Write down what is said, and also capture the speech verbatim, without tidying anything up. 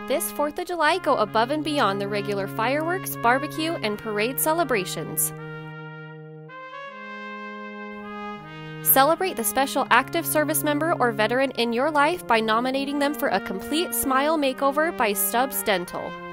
This fourth of July, go above and beyond the regular fireworks, barbecue, and parade celebrations. Celebrate the special active service member or veteran in your life by nominating them for a complete smile makeover by Stubbs Dental.